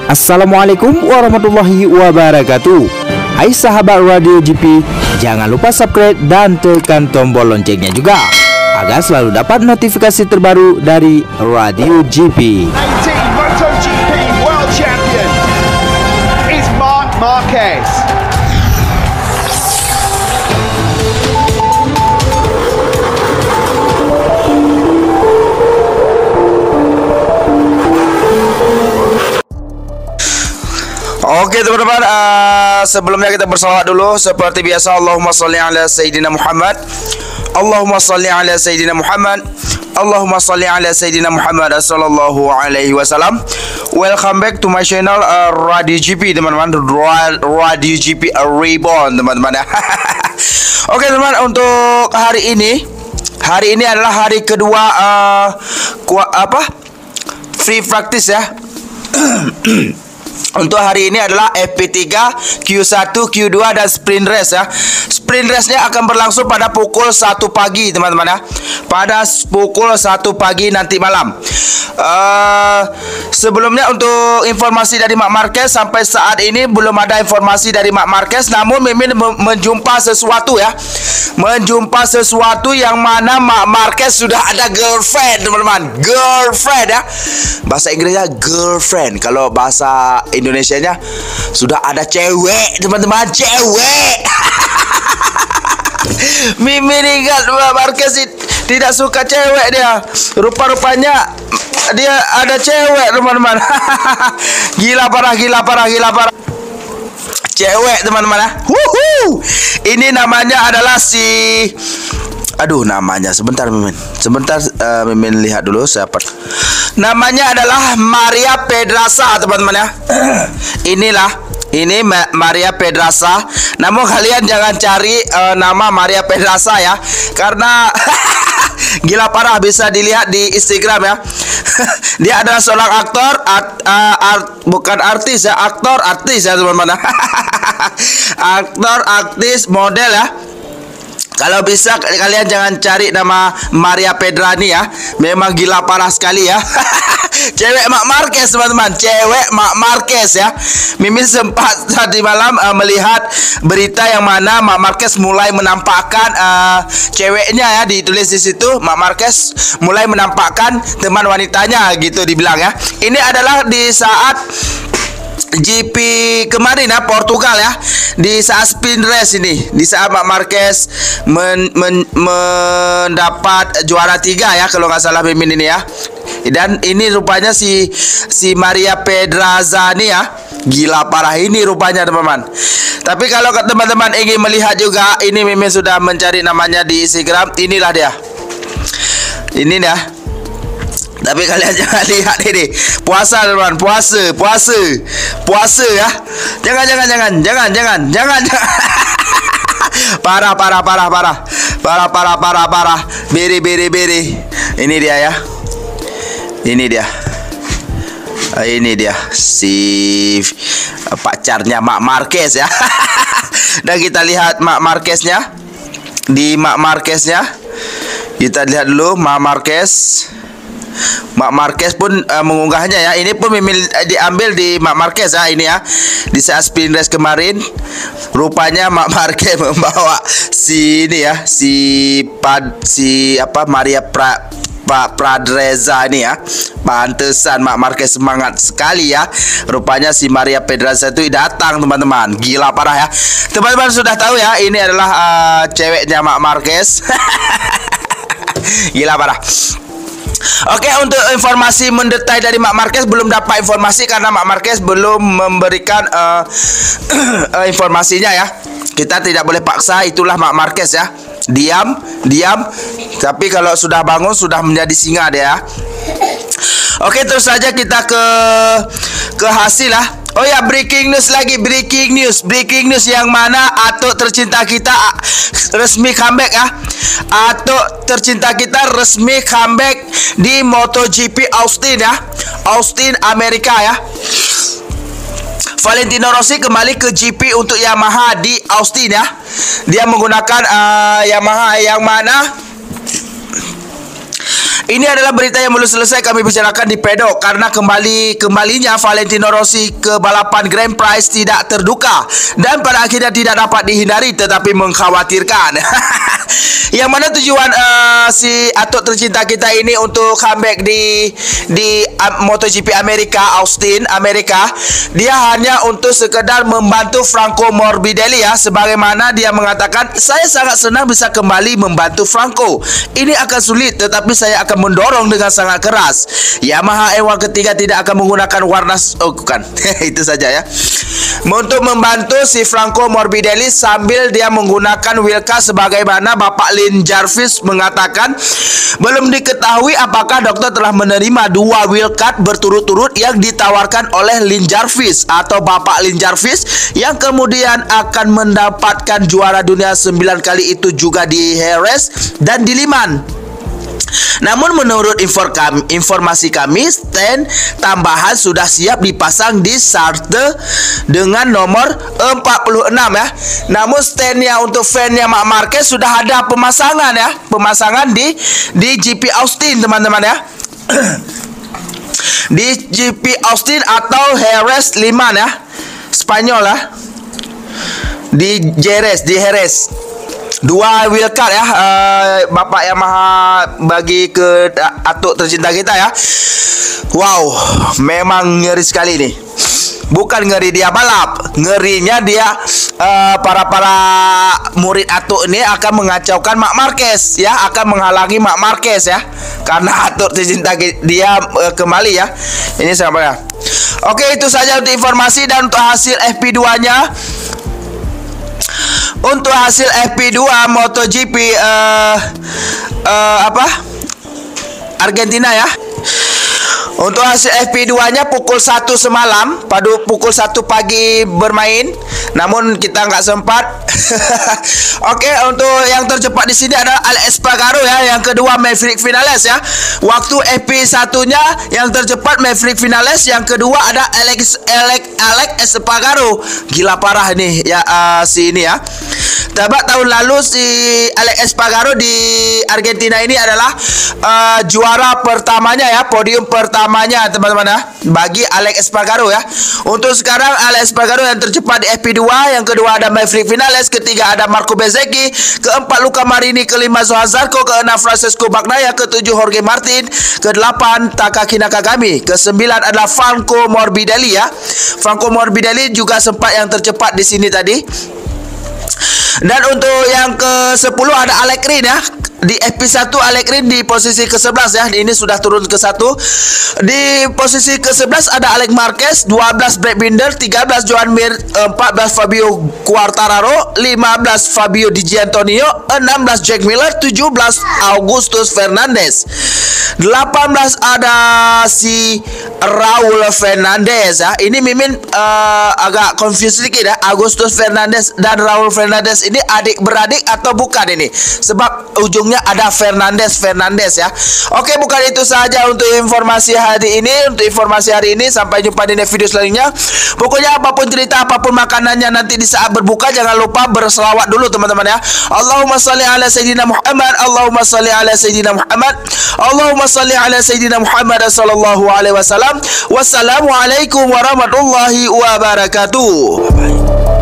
Assalamualaikum warahmatullahi wabarakatuh. Hai sahabat Radio GP, jangan lupa subscribe dan tekan tombol loncengnya juga agar selalu dapat notifikasi terbaru dari Radio GP. 18 MotoGP World Champion is Marc Marquez. Oke teman-teman, sebelumnya kita bersalawat dulu seperti biasa. Allahumma sholli ala Sayyidina Muhammad, Allahumma sholli ala Sayyidina Muhammad, Allahumma sholli ala Sayyidina Muhammad sallallahu alaihi wasallam. Welcome back to my channel Radio GP teman-teman, Radio GP Reborn teman-teman. Oke teman-teman, untuk hari ini adalah hari kedua free practice ya. Untuk hari ini adalah FP3, Q1, Q2 dan sprint race ya. Sprint race-nya akan berlangsung pada pukul 1 pagi teman-teman ya. Pada pukul 1 pagi nanti malam. Sebelumnya untuk informasi dari Marc Marquez, sampai saat ini belum ada informasi dari Marc Marquez. Namun Mimin menjumpa sesuatu ya. Menjumpa sesuatu yang mana Marc Marquez sudah ada girlfriend teman-teman. Girlfriend ya. Bahasa Inggrisnya girlfriend. Kalau bahasa Indonesianya sudah ada cewek teman-teman, cewek. Mimin ingat Marc Marquez tidak suka cewek dia. Rupa-rupanya dia ada cewek teman-teman. Gila parah. Cewek teman-teman ya. Ini namanya adalah namanya sebentar Mimin. Mimin lihat dulu siapa. Namanya adalah Maria Pedraza teman-teman ya. Ini Maria Pedraza. Namun kalian jangan cari nama Maria Pedraza ya, karena gila parah, bisa dilihat di Instagram ya. Dia adalah seorang aktor, bukan artis ya, aktor artis ya teman-teman. Aktor, artis, model ya. Kalau bisa kalian jangan cari nama Maria Pedrani ya. Memang gila parah sekali ya. Cewek Marc Marquez teman-teman, cewek Marc Marquez ya. Mimin sempat tadi malam melihat berita yang mana Marc Marquez mulai menampakkan ceweknya ya, ditulis di situ Marc Marquez mulai menampakkan teman wanitanya gitu dibilang ya. Ini adalah di saat GP kemarin ya, Portugal ya, di saat sprint race ini, di saat Marc Marquez mendapat juara 3 ya, kalau nggak salah Mimin ini ya. Dan ini rupanya si Maria Pedraza nih ya, gila parah ini rupanya teman-teman. Tapi kalau teman-teman ingin melihat juga, ini Mimin sudah mencari namanya di Instagram. Inilah dia, ini ya. Tapi kalian jangan lihat ini. Puasa teman, puasa ya. Jangan. Parah. Beri. Ini dia ya. Ini dia si pacarnya Marc Marquez ya. Dan kita lihat Marc Marqueznya. Di Marc Marqueznya kita lihat dulu Marc Marquez pun mengunggahnya ya. Ini pun diambil di Marc Marquez ya, ini ya. Di saat sprint race kemarin, rupanya Marc Marquez membawa Maria Pedraza ini ya. Pantesan Marc Marquez semangat sekali ya. Rupanya si Maria Pedraza itu datang teman-teman. Gila parah ya. Teman-teman sudah tahu ya, ini adalah ceweknya Marc Marquez. Gila parah. Oke, untuk informasi mendetail dari Marc Marquez belum dapat informasi karena Marc Marquez belum memberikan informasinya ya. Kita tidak boleh paksa, itulah Marc Marquez ya. Diam. Tapi kalau sudah bangun sudah menjadi singa dia ya. Oke, terus saja kita ke hasil lah. Oh ya, breaking news yang mana Ato tercinta kita resmi comeback ya. Ato tercinta kita resmi comeback di MotoGP Austin ya. Austin Amerika ya. Valentino Rossi kembali ke GP untuk Yamaha di Austin ya. Dia menggunakan Yamaha yang mana Ini adalah berita yang belum selesai kami bicarakan di pedok karena kembalinya Valentino Rossi ke balapan Grand Prix tidak terduga dan pada akhirnya tidak dapat dihindari tetapi mengkhawatirkan. Yang mana tujuan si atuk tercinta kita ini untuk comeback di MotoGP Amerika, Austin, Amerika, dia hanya untuk sekedar membantu Franco Morbidelli ya, sebagaimana dia mengatakan, saya sangat senang bisa kembali membantu Franco. Ini akan sulit tetapi saya akan mendorong dengan sangat keras. Yamaha F1 ketiga tidak akan menggunakan warna bukan. Itu saja ya. Untuk membantu si Franco Morbidelli sambil dia menggunakan wheelcar sebagaimana Bapak Lin Jarvis mengatakan, belum diketahui apakah dokter telah menerima 2 wheelcar berturut-turut yang ditawarkan oleh Lin Jarvis atau Bapak Lin Jarvis yang kemudian akan mendapatkan juara dunia 9 kali itu juga di Jerez dan di Le Mans. Namun menurut informasi kami, stand tambahan sudah siap dipasang di Sartre dengan nomor 46 ya. Namun standnya untuk fannya Marc Marquez sudah ada pemasangan ya, pemasangan di GP Austin teman-teman ya. Di GP Austin atau Jerez Le Mans ya, Spanyol ya. Di Jerez 2 wheelcar ya, Bapak Yamaha bagi ke atuk tercinta kita ya. Wow, memang ngeri sekali nih. Bukan ngeri dia balap, ngerinya dia para murid atuk ini akan mengacaukan Marc Marquez ya, akan menghalangi Marc Marquez ya, karena atuk tercinta dia kembali ya. Ini sampai ya. Oke, itu saja untuk informasi dan untuk hasil FP2-nya. Untuk hasil FP2 MotoGP Argentina ya. Untuk hasil FP2-nya pukul 1 semalam, pada pukul 1 pagi bermain. Namun kita nggak sempat. Oke, untuk yang tercepat di sini ada Alex Espargaro ya, yang kedua Maverick Vinales ya. Waktu FP1-nya yang tercepat Maverick Vinales, yang kedua ada Alex Espargaro. Gila parah nih ya, si ini ya. Tahun lalu si Alex Espargaro di Argentina ini adalah juara pertamanya ya, podium pertamanya teman-teman ya, bagi Alex Espargaro ya. Untuk sekarang Alex Espargaro yang tercepat di FP2, yang kedua ada Maverick Vinales, ketiga ada Marco Bezzecchi, keempat Luca Marini, kelima Johan Zarco, keenam Francesco Bagnaia, ketujuh Jorge Martin, kedelapan Takaki Nakagami, kesembilan adalah Franco Morbidelli ya. Franco Morbidelli juga sempat yang tercepat di sini tadi. Dan untuk yang ke-10 ada Alex Rins ya. Di FP1 Alex Rins di posisi ke-11 ya. Ini sudah turun ke 1. Di posisi ke-11 ada Alex Marquez, 12 Brad Binder, 13 Joan Mir, 14 Fabio Quartararo, 15 Fabio Di Giannantonio, 16 Jack Miller, 17 Augustus Fernandez, 18 ada si Raul Fernandez ya. Ini Mimin agak confused sedikit ya. Agustus Fernandez dan Raul Fernandez ini adik-beradik atau bukan ini? Sebab ujungnya ada Fernandez ya. Oke, bukan itu saja untuk informasi hari ini. Untuk informasi hari ini, sampai jumpa di video selanjutnya. Pokoknya apapun cerita, apapun makanannya nanti di saat berbuka, jangan lupa berselawat dulu teman-teman ya. Allahumma salli ala Sayyidina Muhammad, Allahumma salli ala Sayyidina Muhammad, Allahumma salli ala Sayyidina Muhammad sallallahu alaihi wasallam. Wassalamualaikum warahmatullahi wabarakatuh. Bye.